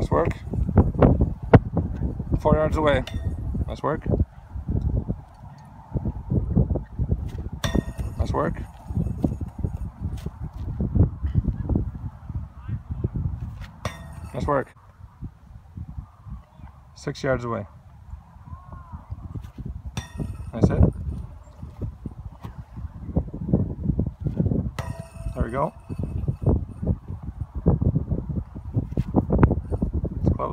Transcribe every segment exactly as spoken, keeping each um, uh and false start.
Nice work. Four yards away. Nice work. Nice work. Nice work. Six yards away. Nice hit. There we go. It's close.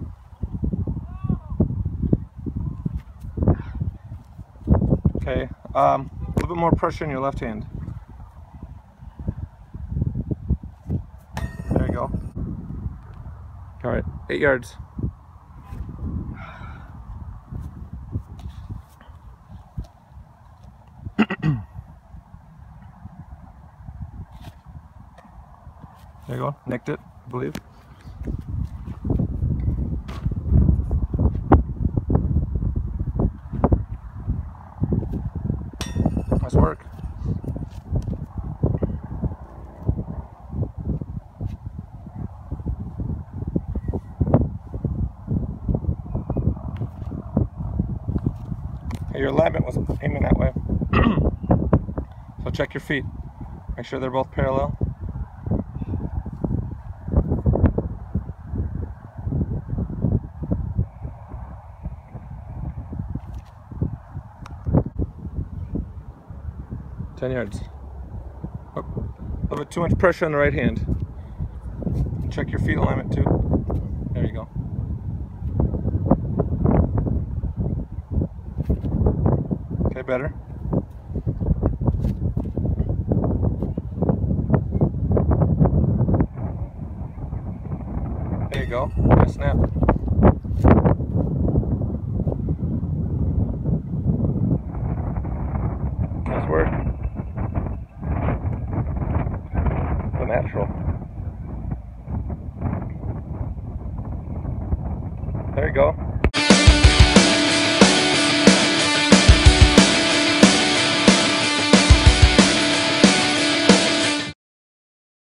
Okay, um, a little bit more pressure in your left hand. There you go. All right, eight yards. There you go, nicked it, I believe. Nice work. Hey, your alignment was aiming that way. So check your feet. Make sure they're both parallel. ten yards. Oh, a little bit too much pressure on the right hand. Check your feet alignment too. There you go. Okay, better. There you go. Nice snap. Nice work. Natural. There you go.